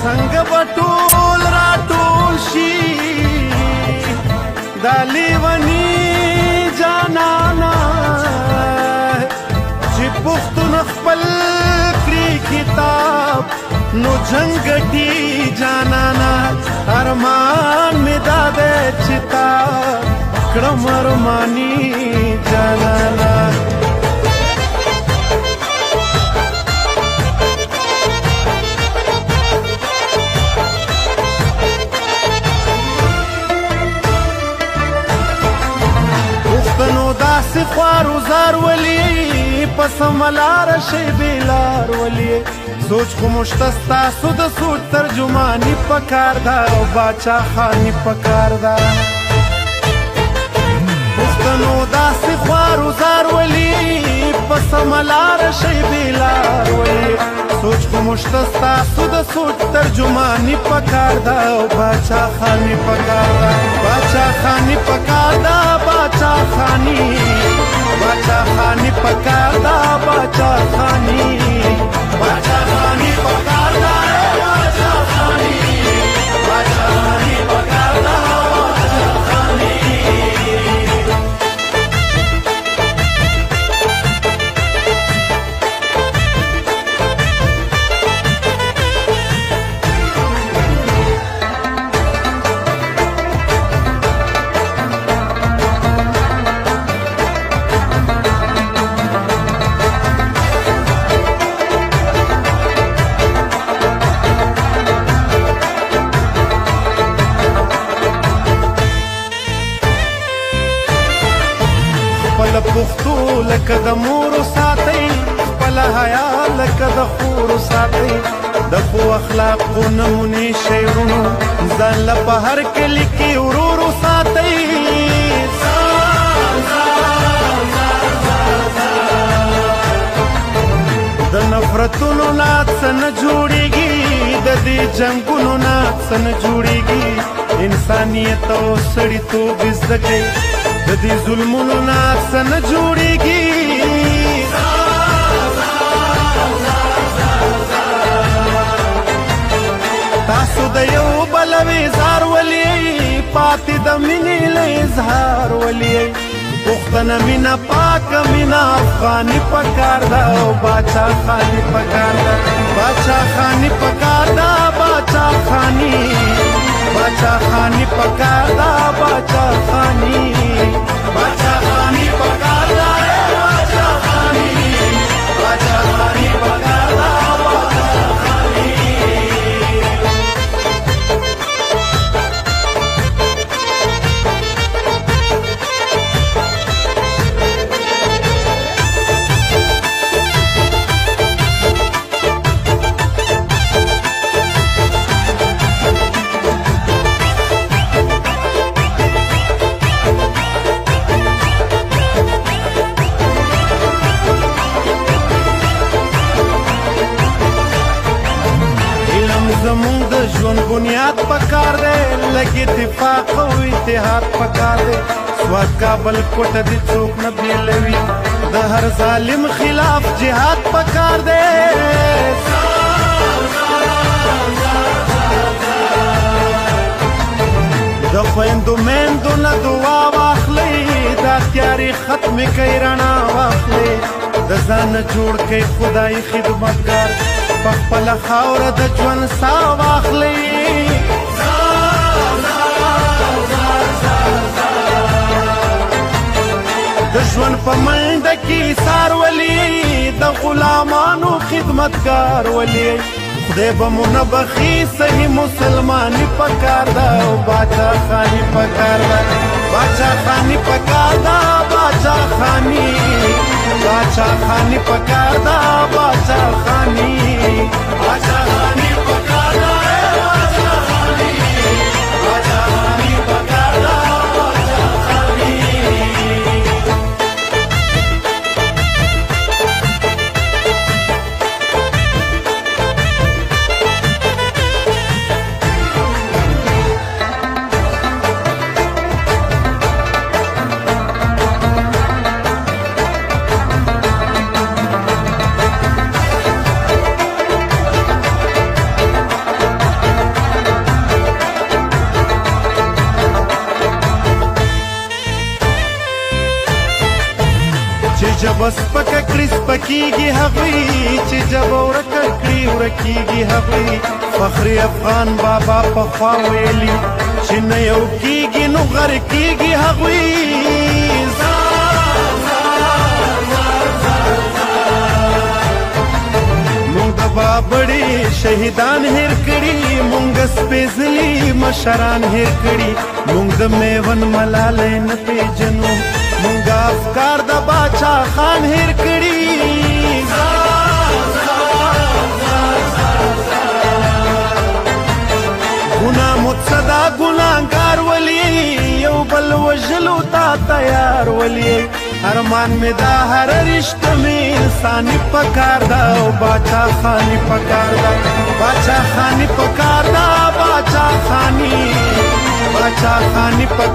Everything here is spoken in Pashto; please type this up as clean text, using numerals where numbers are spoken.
څنګه به ټول راټول شي دا لیوني جانانا چې پښتون خپل کړي کتاب نو جنګ ګټي جانانا ارمان مې دا دی چې تا کړم ارماني جانانا پښتنو داسې خوار وزار ولي په سمه لاره شي بېلار ولي سوچ خو موږ ستاسو د سوچ ترجماني پکار ده او باچا خاني پکار ده پښتنو داسې خوار وزار ولي په سمه لاره شي بېلار ولي سوچ خو موږ ستاسو د سوچ ترجماني پکار ده او باچا خاني پکار ده باچا خاني پکار ده باچا خاني باچا خاني پکار ده باچا خاني باچا خاني پکار ده باچا خاني باچا خاني پکار ده باچا خاني پښتو لکه د مورو ساتئ خپله حیا لکه د خورو ساتئ د ښو اخلاقو نمونې شعرونو ځان له په هر کلي کې ورورو ساتئ د نفرتونو نه څه نه جوړېږي د دې جنګونو نه څه نه جوړېږي انسانیت او سړیتوب زده کړئ د دې ظلمونو نه څه نه جوړېږي تاسو د یو بل ویزار ولي پاتې د مینې له اظهار ولي پښتنه مینه پاکه مینه افغاني پکار ده او باچا خاني پکار ده باچا خاني پکار ده باچا خاني باچا خاني پکار ده باچا خاني باچا خاني پکار ده باچا خاني باچا خاني پکار ده باچا خاني زمونږ د ژوند بنیاد پکار دی لږ اتفاق او اتحاد پکار دی سواد کابل کوټه دې څوک نه بیلوي د هر ظالم خلاف جهاد پکار دی د خویندو میندو نه دعا واخلئ دا تیارې ختمې کوي رڼا واخلئ د ځان جوړ کوي خدای خدمتګار په خپله خاوره د ژوند ساه واخلئ د ژوند په منډه کې سار ولي د غلامانو خدمتګار ولي خدای به مو نه بخي صحیح مسلماني پکار ده او باچا خاني پکار ده باچا خاني پکار ده باچا خاني باچا خاني پکار ده باچا خاني باچا خاني پکار ده باچا خاني باچا خاني پکار ده باچا خاني وسپکه کړي سپکېږي هغوی چې ژبه ورکه کړي ورکېږي هغوی فخري افغان بابا پخوا ویلي چې نه یو کېږي نو غر کېږي هغوی مونږ د بابړې شهیدان هېر کړي مونږ سپېڅلي مشران هېر کړي مونږ د میون ملالۍ نه پېژنو مونږ افکار د باچا خان هېر کړي ګناه مو څه دا ګناهګار ولي یو بل وژلو ته تیار ولي ارمان مې دا هر رشته مې انساني پکار ده او باچا خاني پکار ده باچا خاني پکار ده باچا خاني پکار